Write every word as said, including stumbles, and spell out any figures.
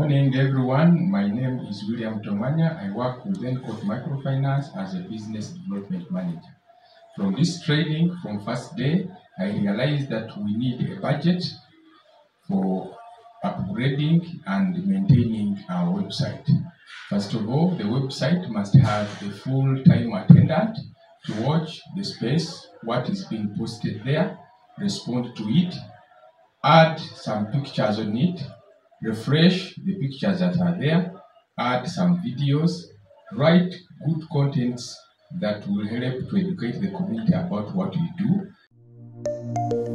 morning, everyone. My name is William Tomanya. I work with Encourt Microfinance as a business development manager. From this training, from first day, I realized that we need a budget for upgrading and maintaining our website. First of all, the website must have a full-time attendant to watch the space, what is being posted there, respond to it, add some pictures on it, refresh the pictures that are there, add some videos, write good contents that will help to educate the community about what we do.